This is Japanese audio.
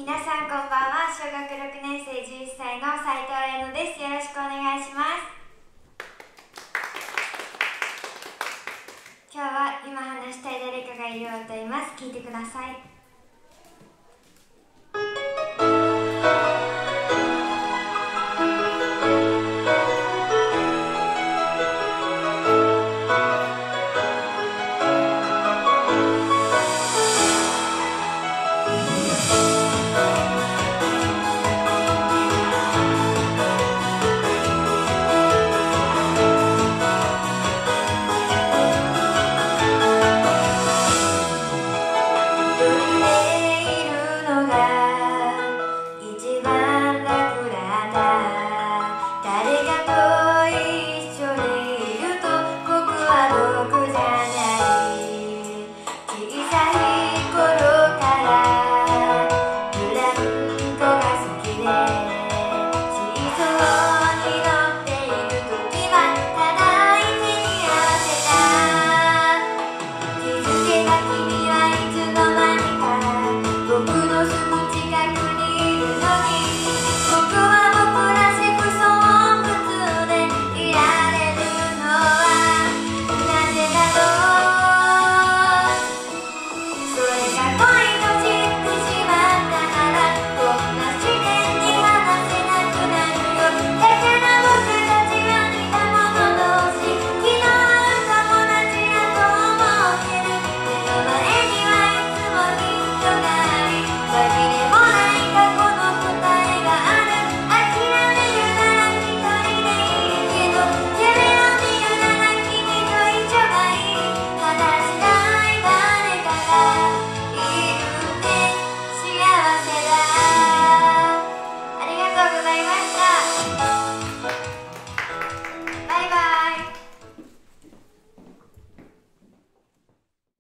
皆さんこんばんは。小学6年生11歳の斉藤彩乃です。よろしくお願いします。今日は今話したい誰かがいるを歌います。聴いてください。